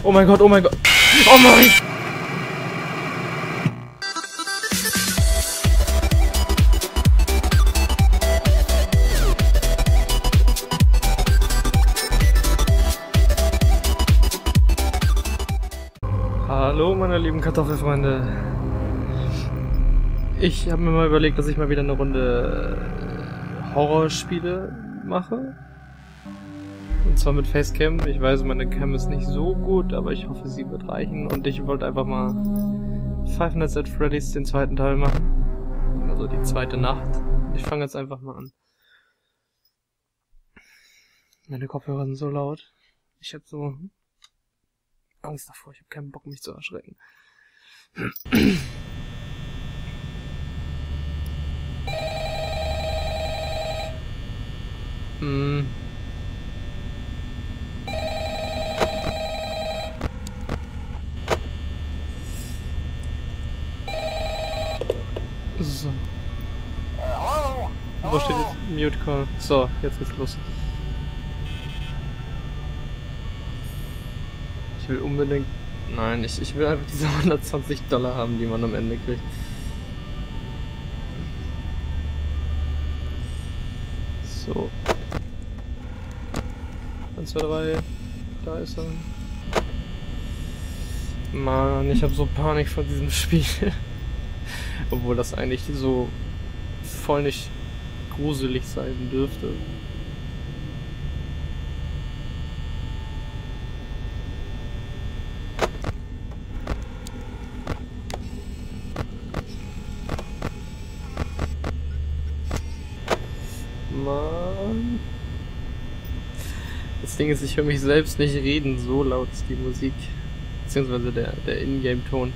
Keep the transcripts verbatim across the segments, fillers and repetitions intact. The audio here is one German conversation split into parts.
Oh mein Gott, oh mein Gott. Oh mein Gott. Hallo meine lieben Kartoffelfreunde. Ich habe mir mal überlegt, dass ich mal wieder eine Runde Horrorspiele mache. Und zwar mit Facecam. Ich weiß, meine Cam ist nicht so gut, aber ich hoffe, sie wird reichen. Und ich wollte einfach mal Five Nights at Freddy's den zweiten Teil machen. Also die zweite Nacht. Ich fange jetzt einfach mal an. Meine Kopfhörer sind so laut. Ich habe so Angst davor. Ich habe keinen Bock, mich zu erschrecken. mm. So. Wo steht jetzt Mute Call? So, jetzt geht's los. Ich will unbedingt... Nein, ich, ich will einfach diese hundertzwanzig Dollar haben, die man am Ende kriegt. So. eins, zwei, drei. Da ist er. Mann, ich habe so Panik vor diesem Spiel. Obwohl das eigentlich so voll nicht gruselig sein dürfte. Mann. Das Ding ist, ich höre mich selbst nicht reden, so laut ist die Musik. Beziehungsweise der, der Ingame-Ton.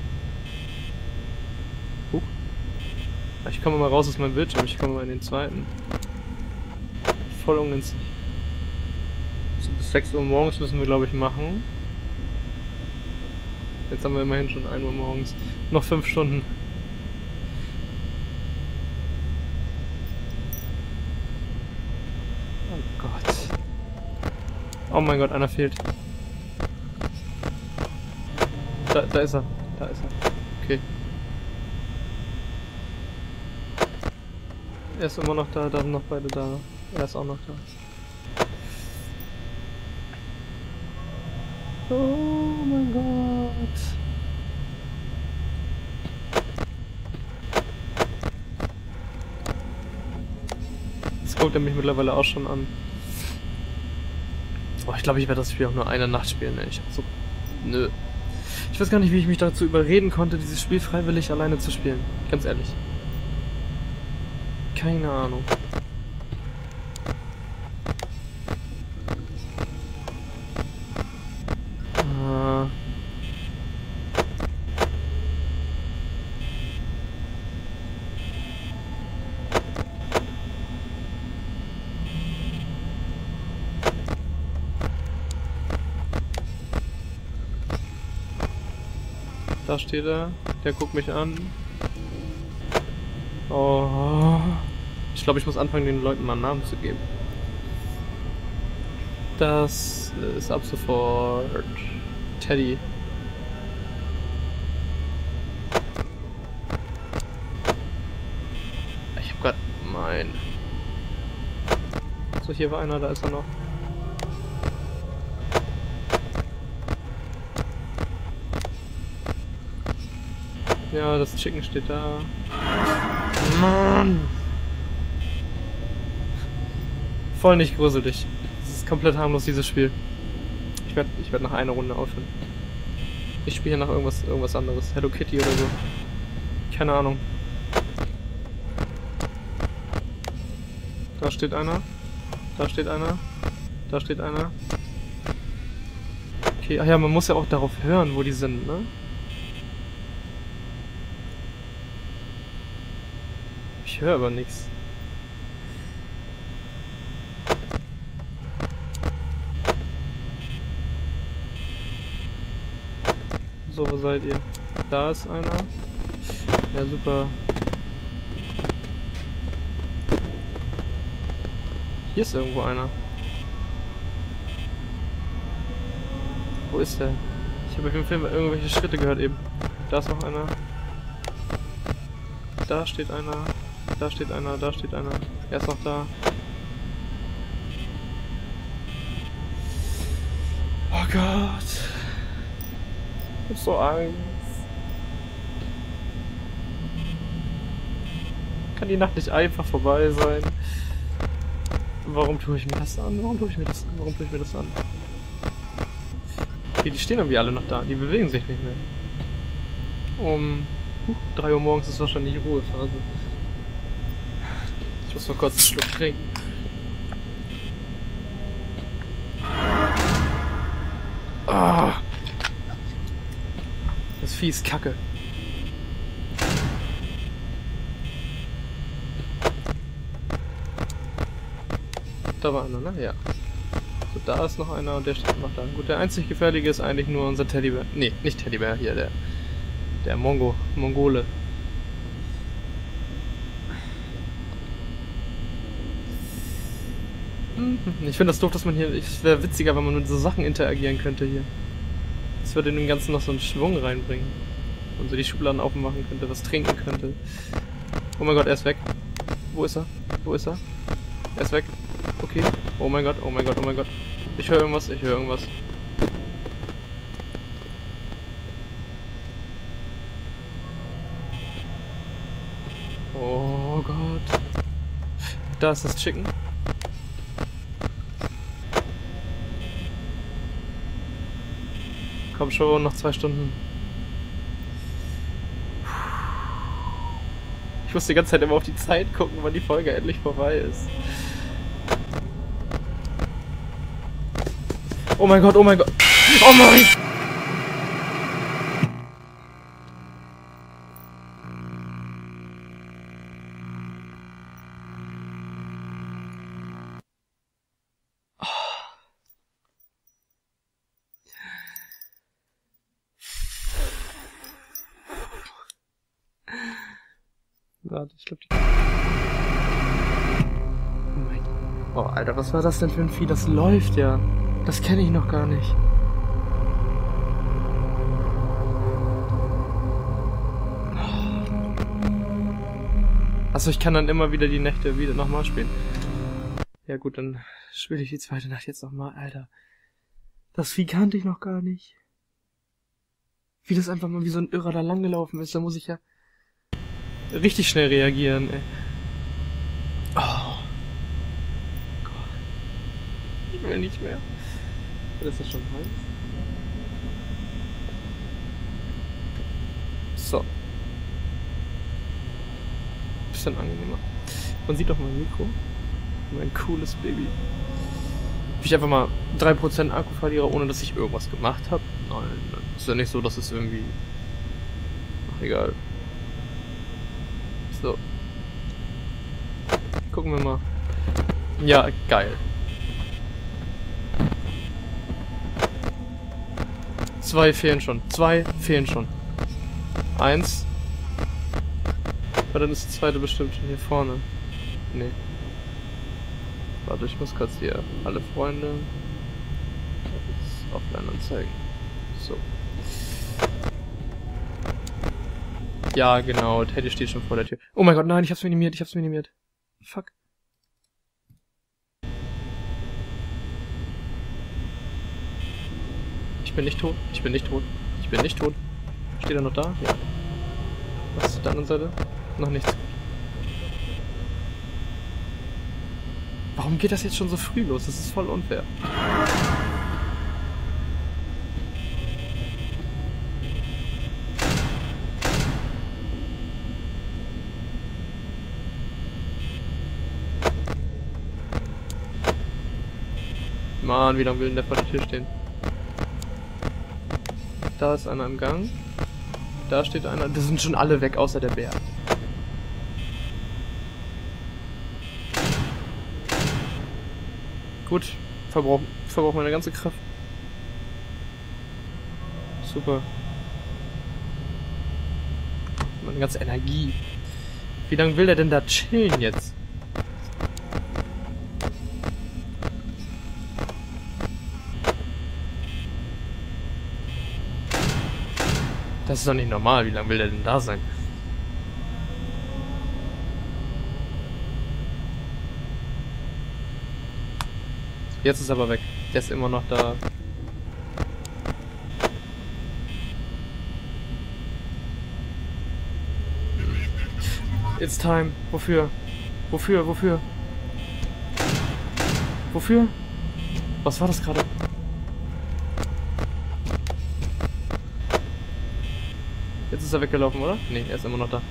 Huch. Ich komme mal raus aus meinem Bildschirm, ich komme mal in den zweiten. Voll ungünstig. So, bis sechs Uhr morgens müssen wir, glaube ich, machen. Jetzt haben wir immerhin schon ein Uhr morgens. Noch fünf Stunden. Oh Gott. Oh mein Gott, einer fehlt. Da, da ist er. Da ist er. Okay. Er ist immer noch da, da sind noch beide da. Er ist auch noch da. Oh mein Gott. Jetzt guckt er mich mittlerweile auch schon an. Oh, ich glaube, ich werde das Spiel auch nur eine Nacht spielen, ey. Ich hab so... Nö. Ich weiß gar nicht, wie ich mich dazu überreden konnte, dieses Spiel freiwillig alleine zu spielen. Ganz ehrlich. Keine Ahnung. Äh. Da steht er. Der guckt mich an. Oh. Ich glaube, ich muss anfangen, den Leuten mal einen Namen zu geben. Das ist ab sofort Teddy. Ich habe gerade mein... So, hier war einer, da ist er noch. Ja, das Chicken steht da. Mann! Voll nicht gruselig. Das ist komplett harmlos, dieses Spiel. Ich werde ich werd nach einer Runde aufhören. Ich spiele hier nach irgendwas, irgendwas anderes. Hello Kitty oder so. Keine Ahnung. Da steht einer. Da steht einer. Da steht einer. Okay, ach ja, man muss ja auch darauf hören, wo die sind, ne? Ich höre aber nichts. So, wo seid ihr? Da ist einer. Ja, super. Hier ist irgendwo einer. Wo ist der? Ich habe auf jeden Fall irgendwelche Schritte gehört eben. Da ist noch einer. Da steht einer. Da steht einer. Da steht einer. Er ist noch da. Oh Gott. Ich hab so Angst. Kann die Nacht nicht einfach vorbei sein? Warum tue ich mir das an? Warum tue ich mir das an? Warum tue ich mir das an? Okay, die stehen irgendwie alle noch da. Die bewegen sich nicht mehr. Um drei Uhr morgens ist wahrscheinlich Ruhephase. Ich muss mal kurz einen Schluck trinken. Ah. Das Vieh ist kacke. Da war einer, ne? Ja. So, da ist noch einer und der steht noch da. Gut, der einzig Gefährliche ist eigentlich nur unser Teddybär. Nee, nicht Teddybär, hier, der... Der Mongo, Mongole. Ich finde das doof, dass man hier... Es wäre witziger, wenn man mit so Sachen interagieren könnte hier. Das würde dem Ganzen noch so einen Schwung reinbringen. Und so die Schubladen aufmachen könnte, was trinken könnte. Oh mein Gott, er ist weg. Wo ist er? Wo ist er? Er ist weg. Okay. Oh mein Gott, oh mein Gott, oh mein Gott. Ich höre irgendwas, ich höre irgendwas. Oh Gott. Da ist das Chicken. Komm schon, noch zwei Stunden. Ich muss die ganze Zeit immer auf die Zeit gucken, wann die Folge endlich vorbei ist. Oh mein Gott, oh mein Gott. Oh mein! Warte, ich glaube die... Oh mein Gott. Oh, Alter, was war das denn für ein Vieh? Das läuft ja. Das kenne ich noch gar nicht. Achso, ich kann dann immer wieder die Nächte wieder nochmal spielen. Ja gut, dann spiele ich die zweite Nacht jetzt nochmal, Alter. Das Vieh kannte ich noch gar nicht. Wie das einfach mal wie so ein Irrer da langgelaufen ist, da muss ich ja richtig schnell reagieren, ey. Oh. Gott. Ich will nicht mehr. Ist das schon heiß? So. Bisschen angenehmer. Man sieht doch mein Mikro. Mein cooles Baby. Wie ich einfach mal drei Prozent Akku verliere, ohne dass ich irgendwas gemacht habe. Nein, ist ja nicht so, dass es irgendwie... Ach, egal. So. Gucken wir mal. Ja, geil. Zwei fehlen schon. Zwei fehlen schon. Eins. Aber dann ist das zweite bestimmt schon hier vorne. Nee. Warte, ich muss kurz hier alle Freunde offline anzeigen. So. Ja, genau. Teddy steht schon vor der Tür. Oh mein Gott, nein, ich hab's minimiert. Ich hab's minimiert. Fuck. Ich bin nicht tot. Ich bin nicht tot. Ich bin nicht tot. Steht er noch da? Ja. Was ist auf der anderen Seite? Noch nichts. Warum geht das jetzt schon so früh los? Das ist voll unfair. Mann, wie lange will denn der vor der Tür stehen? Da ist einer im Gang. Da steht einer. Das sind schon alle weg, außer der Bär. Gut. Verbrauch, verbrauch meine ganze Kraft. Super. Meine ganze Energie. Wie lange will der denn da chillen jetzt? Das ist doch nicht normal. Wie lange will der denn da sein? Jetzt ist er aber weg. Der ist immer noch da. It's time. Wofür? Wofür? Wofür? Wofür? Was war das gerade? Jetzt ist er weggelaufen, oder? Ne, er ist immer noch da.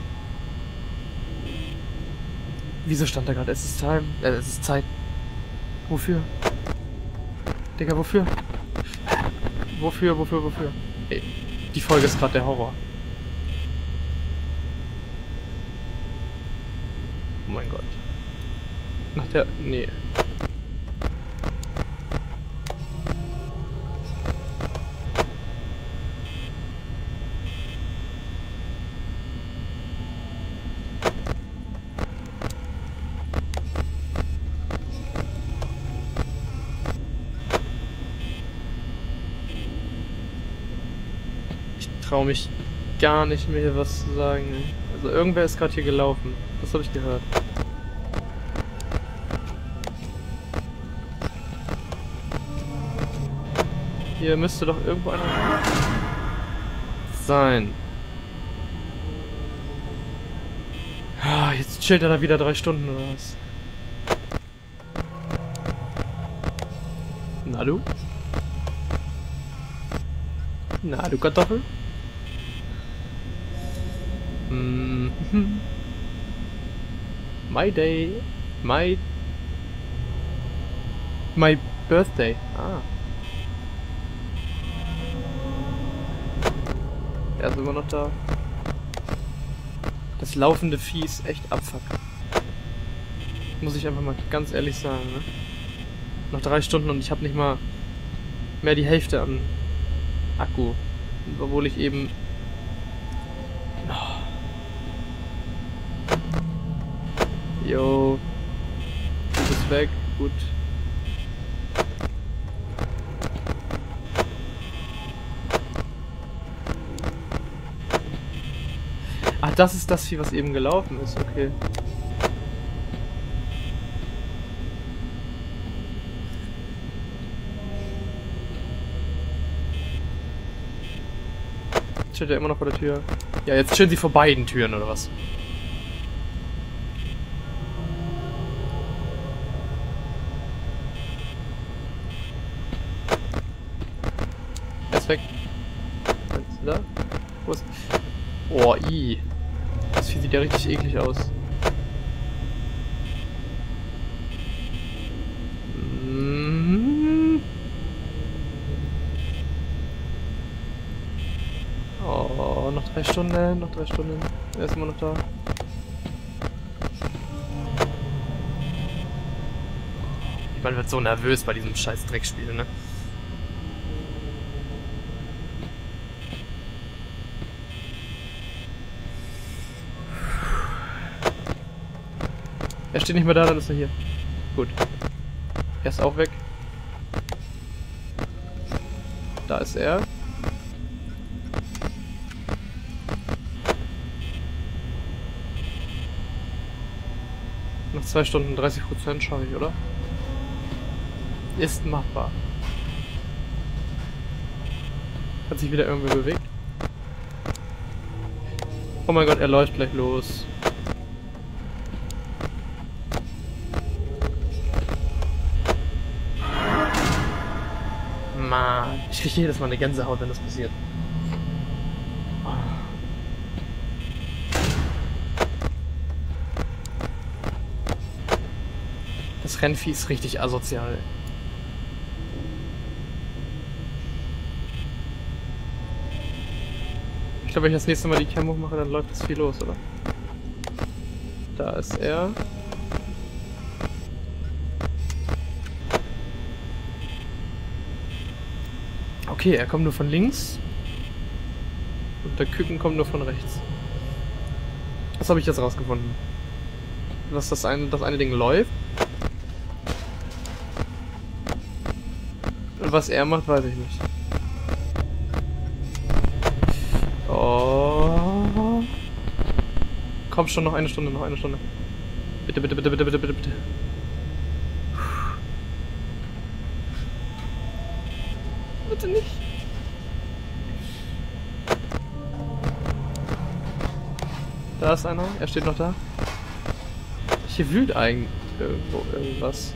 Wieso stand da gerade? Es ist time. Äh, es ist Zeit. Wofür? Digga, wofür? Wofür, wofür, wofür? Ey, die Folge ist gerade der Horror. Oh mein Gott. Nach der... Nee. Ich traue mich gar nicht mehr hier was zu sagen. Also irgendwer ist gerade hier gelaufen. Das habe ich gehört. Hier müsste doch irgendwo einer sein. Ah, jetzt chillt er da wieder drei Stunden oder was? Na du? Na du Kartoffel? Mm -hmm. My day. My... My birthday. Ah. Er ist immer noch da. Das laufende Vieh ist echt Abfuck. Muss ich einfach mal ganz ehrlich sagen, ne? Noch drei Stunden und ich habe nicht mal mehr die Hälfte an Akku. Obwohl ich eben... Oh. Jo. Du bist weg. Gut. Ach, das ist das Vieh, was eben gelaufen ist. Okay. Chillt er immer noch vor der Tür? Ja, jetzt chillen sie vor beiden Türen, oder was? Er ist weg. Ist er da? Wo ist... Oh, i. Das Vieh sieht ja richtig eklig aus. Mm. Oh, noch drei Stunden, noch drei Stunden. Er ist immer noch da. Man wird so nervös bei diesem scheiß Dreckspiel, ne? Er steht nicht mehr da, dann ist er hier. Gut. Er ist auch weg. Da ist er. Nach zwei Stunden dreißig Prozent schaffe ich, oder? Ist machbar. Hat sich wieder irgendwer bewegt? Oh mein Gott, er läuft gleich los. Mann, ich kriege jedes Mal eine Gänsehaut, wenn das passiert. Das Rennvieh ist richtig asozial. Ich glaube, wenn ich das nächste Mal die Cam hochmache, dann läuft das viel los, oder? Da ist er. Okay, er kommt nur von links. Und der Küken kommt nur von rechts. Was habe ich jetzt rausgefunden? Dass das eine, das eine Ding läuft. Und was er macht, weiß ich nicht. Komm schon, noch eine Stunde, noch eine Stunde. Bitte, bitte, bitte, bitte, bitte, bitte, bitte. Bitte nicht. Da ist einer, er steht noch da. Hier wühlt eigentlich irgendwo irgendwas.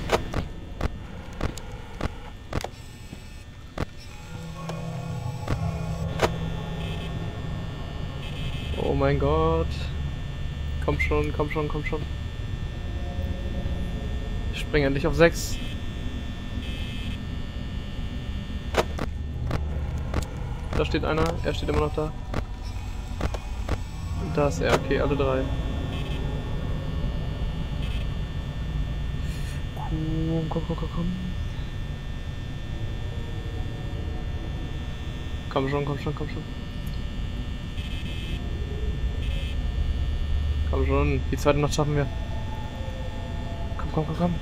Oh mein Gott. Komm schon, komm schon, komm schon. Ich springe endlich auf sechs. Da steht einer, er steht immer noch da. Und da ist er, okay, alle drei. Komm, komm, komm, komm, komm. Komm schon, komm schon, komm schon. Komm schon, die zweite Nacht schaffen wir. Komm, komm, komm, komm.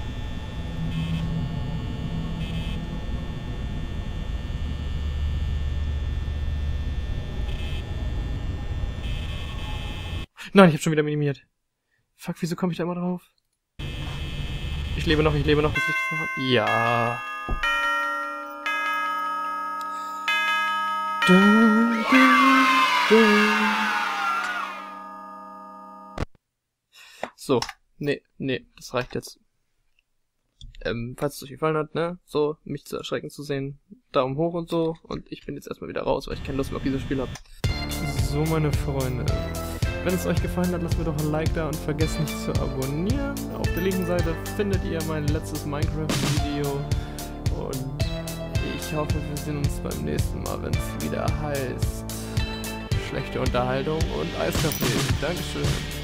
Nein, ich hab schon wieder minimiert. Fuck, wieso komme ich da immer drauf? Ich lebe noch, ich lebe noch, das Licht ist noch. Ja. Dun, dun, dun. So, nee, nee, das reicht jetzt. Ähm, falls es euch gefallen hat, ne, so, mich zu erschrecken zu sehen, Daumen hoch und so. Und ich bin jetzt erstmal wieder raus, weil ich keine Lust mehr auf dieses Spiel habe. So, meine Freunde. Wenn es euch gefallen hat, lasst mir doch ein Like da und vergesst nicht zu abonnieren. Auf der linken Seite findet ihr mein letztes Minecraft-Video. Und ich hoffe, wir sehen uns beim nächsten Mal, wenn es wieder heißt schlechte Unterhaltung und Eiskaffee. Dankeschön.